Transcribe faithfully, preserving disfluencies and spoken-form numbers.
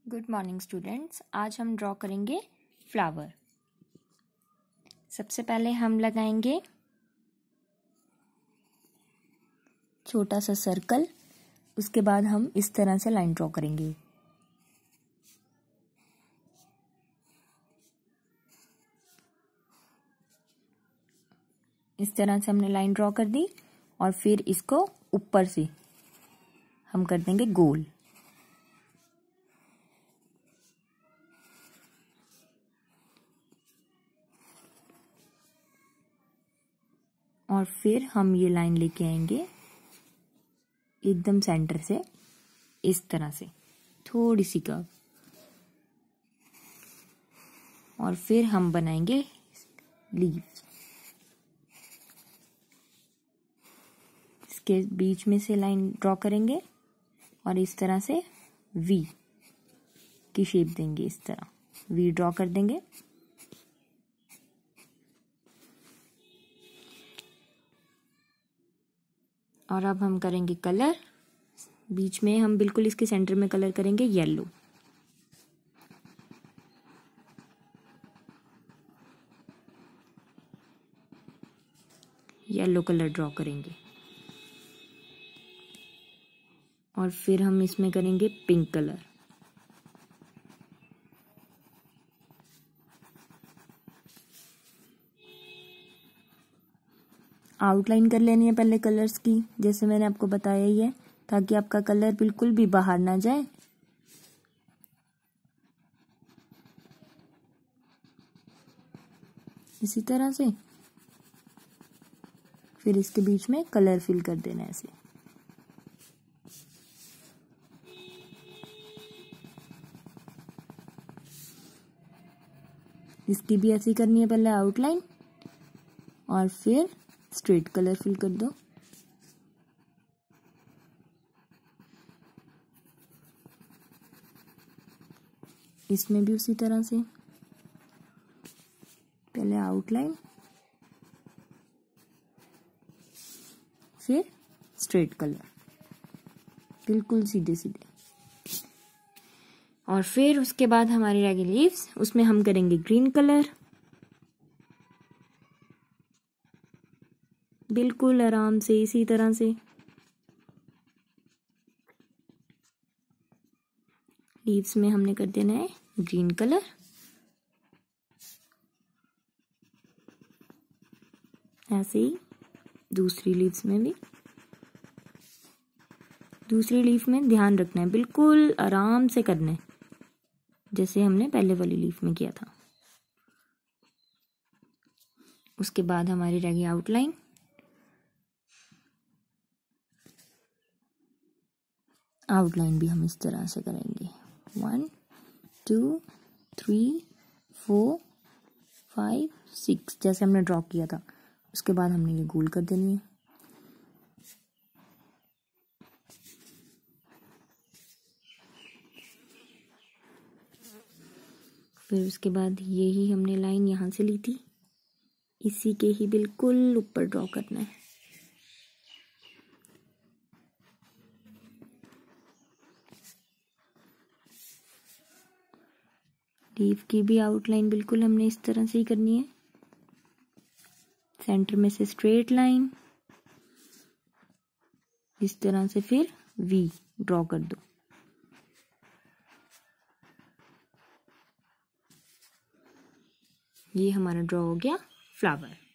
Good morning students. आज हम draw करेंगे फ्लावर। सबसे पहले हम लगाएंगे छोटा सा सर्कल, उसके बाद हम इस तरह से लाइन ड्रॉ करेंगे। इस तरह से हमने लाइन ड्रॉ कर दी और फिर इसको ऊपर से हम कर देंगे गोल। और फिर हम ये लाइन लेके आएंगे एकदम सेंटर से, इस तरह से थोड़ी सी कर्व, और फिर हम बनाएंगे लीव्स। इसके बीच में से लाइन ड्रॉ करेंगे और इस तरह से वी की शेप देंगे। इस तरह वी ड्रॉ कर देंगे। और अब हम करेंगे कलर। बीच में हम बिल्कुल इसके सेंटर में कलर करेंगे येलो। येलो कलर ड्रॉ करेंगे और फिर हम इसमें करेंगे पिंक कलर। आउटलाइन कर लेनी है पहले कलर्स की, जैसे मैंने आपको बताया ही है, ताकि आपका कलर बिल्कुल भी बाहर ना जाए। इसी तरह से फिर इसके बीच में कलर फिल कर देना है ऐसे। इसकी भी ऐसी करनी है, पहले आउटलाइन और फिर स्ट्रेट कलर फिल कर दो। इसमें भी उसी तरह से पहले आउटलाइन फिर स्ट्रेट कलर, बिल्कुल सीधे सीधे। और फिर उसके बाद हमारी रहेगी लीव्स, उसमें हम करेंगे ग्रीन कलर। बिल्कुल आराम से इसी तरह से लीव्स में हमने कर देना है ग्रीन कलर। ऐसे ही दूसरी लीव्स में भी। दूसरी लीफ में ध्यान रखना है, बिल्कुल आराम से करना है, जैसे हमने पहले वाली लीफ में किया था। उसके बाद हमारी रहेगी आउटलाइन। आउटलाइन भी हम इस तरह से करेंगे। One two three four five six, जैसे हमने ड्रॉ किया था। उसके बाद हमने ये गोल कर देनी है। फिर उसके बाद यही हमने लाइन यहाँ से ली थी, इसी के ही बिल्कुल ऊपर ड्रॉ करना है। लीफ की भी आउटलाइन बिल्कुल हमने इस तरह से ही करनी है। सेंटर में से स्ट्रेट लाइन, इस तरह से फिर वी ड्रॉ कर दो। ये हमारा ड्रॉ हो गया फ्लावर।